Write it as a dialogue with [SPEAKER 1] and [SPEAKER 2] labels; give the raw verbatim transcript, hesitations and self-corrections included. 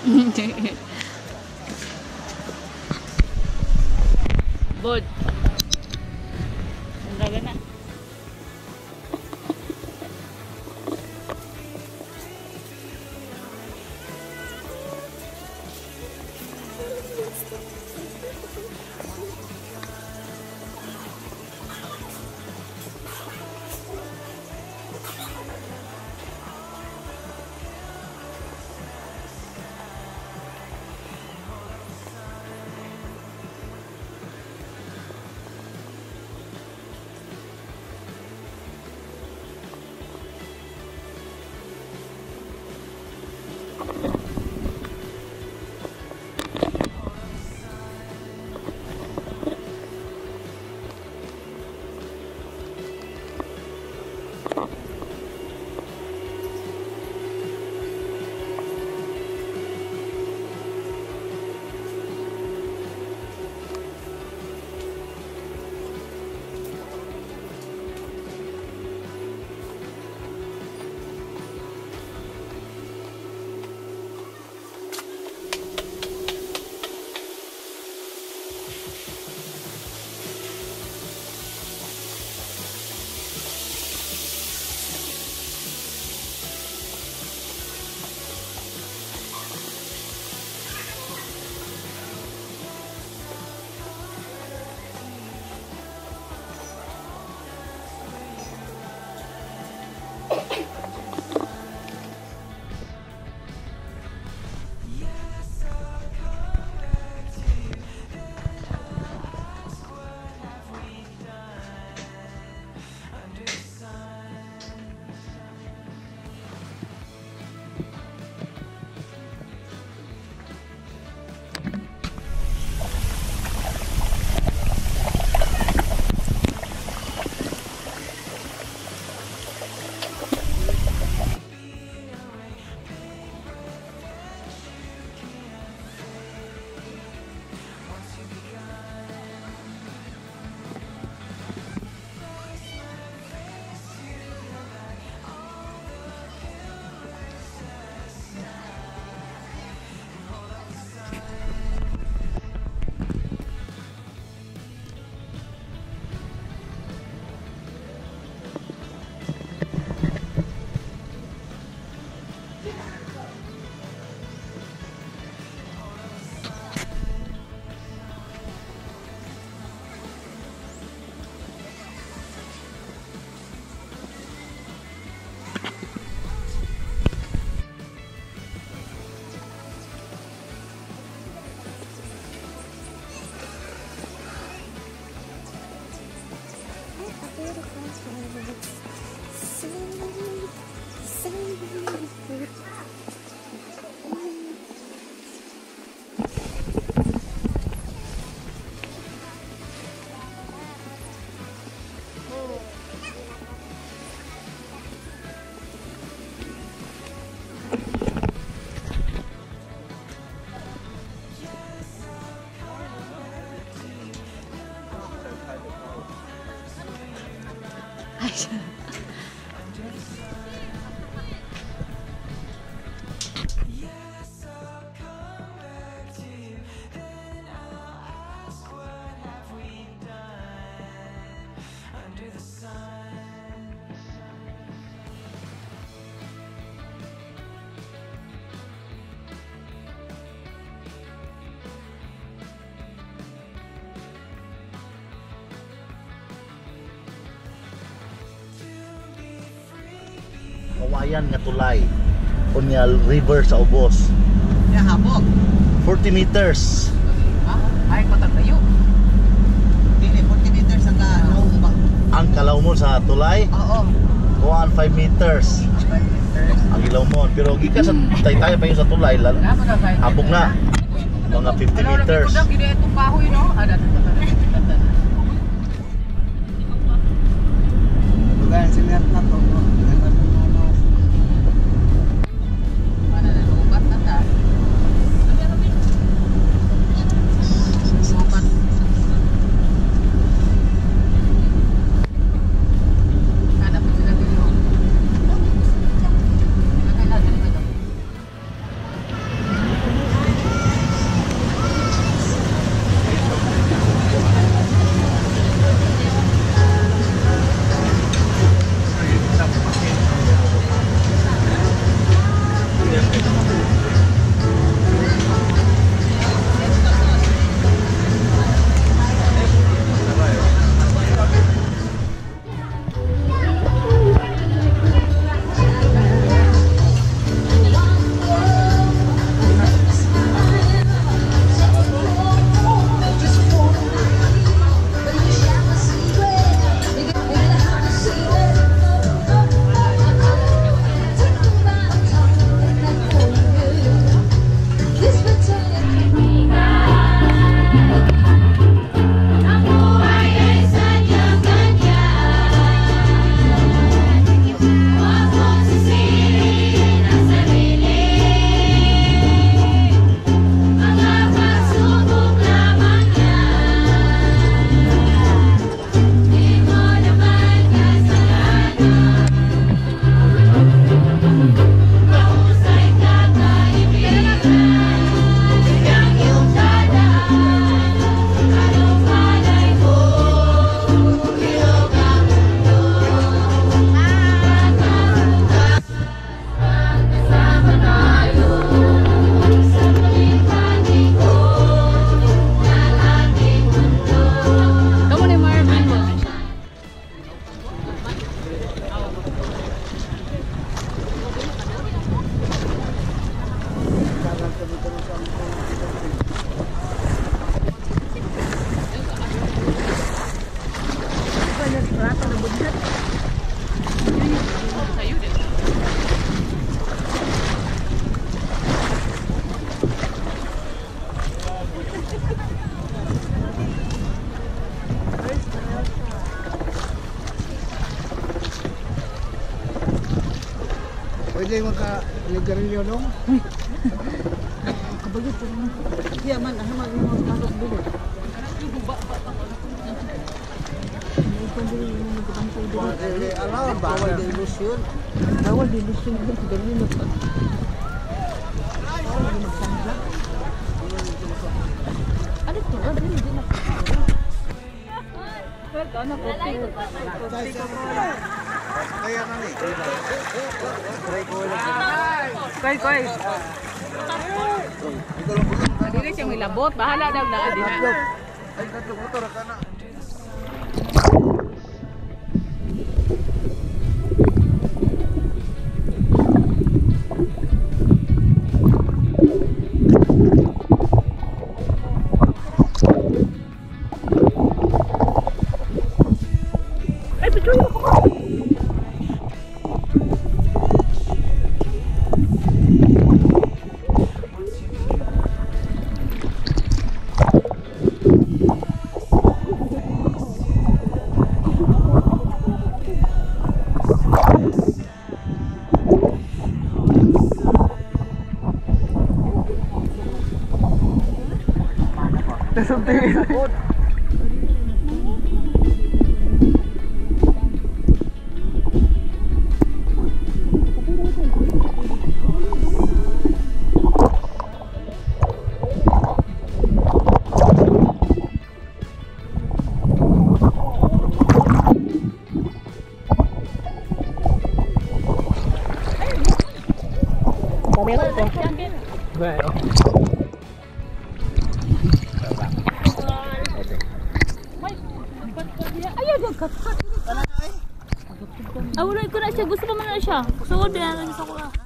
[SPEAKER 1] Bod. Ang daga na.
[SPEAKER 2] Kawayan nga tulay unya river sa ubos.
[SPEAKER 3] Ya habog.
[SPEAKER 2] forty meters.
[SPEAKER 3] Ah, ay patagayo. Dili forty meters ang kalawom ba?
[SPEAKER 2] Ang kalawmon sa tulay?
[SPEAKER 3] Oo.
[SPEAKER 2] Kuan five meters.
[SPEAKER 3] five meters.
[SPEAKER 2] Ang ilawmon pero gikan sa tay-tay pa yun sa tulay lan. Habog na. Mga fifty meters.
[SPEAKER 3] Ano gid itong bahoy no? Ada. Dugan sinet na to. Pwede maka-ligarilyo dong? Kabagot po naman. Iya man, ano man yung masok dito? Alam, bawal din ilusyon. Bawal din ilusyon. Dali mo pa. Bawal din magsangla. Ano ito? Ano ito? Ano ito? Kaya na ni. Try ko lang.
[SPEAKER 1] Koy, koy. Dili siyang milabot. Bahala daw na din.
[SPEAKER 3] Ay, katlo motor ka na.
[SPEAKER 1] Ah, wala ko na siya. Gusto pa man na siya. Gusto ko din. Gusto ko na.